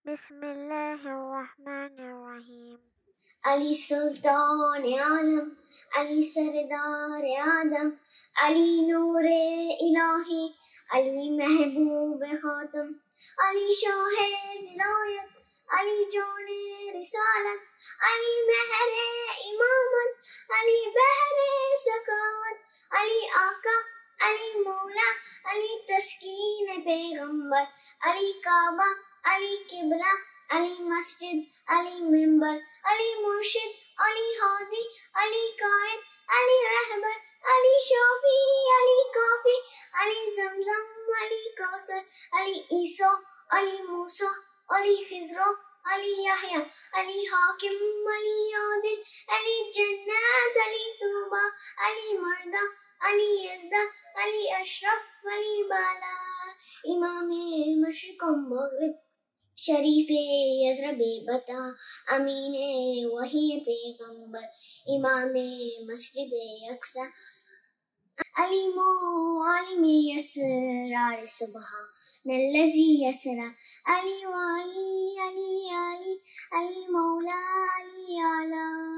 بسم اللہ الرحمن الرحیم. علی سلطان عالم، علی سردار آدم، علی نور الہی، علی محبوب خاتم، علی شاہ ولایت، علی جان رسالت، علی مہر امامت، علی بحر سخاوت، علی آقا، علی مولا، علی تسکین پیغمبر، علی کعبہ، علی قبلہ، علی مسجد، علی ممبر، علی مرشد، علی ہادی، علی قائد، علی رہبر، علی شافی، علی کافی، علی زمزم، علی کوثر، علی عیسیٰ، علی موسیٰ، علی خضر، علی یحییٰ، علی حاکم، علی عادل، علی جنت، علی طوبہ، علی مردہ، علی یزدہ، علی اشرف، علی بالا، امام مشرق و مغرب، شریف یزرب بتا، امین وحی پیغمبر، امام مسجد اقصی، علیم و عالم اسرار سبحان الذی یسری، علی و علی، علی علی، علی مولا، علی اعلی.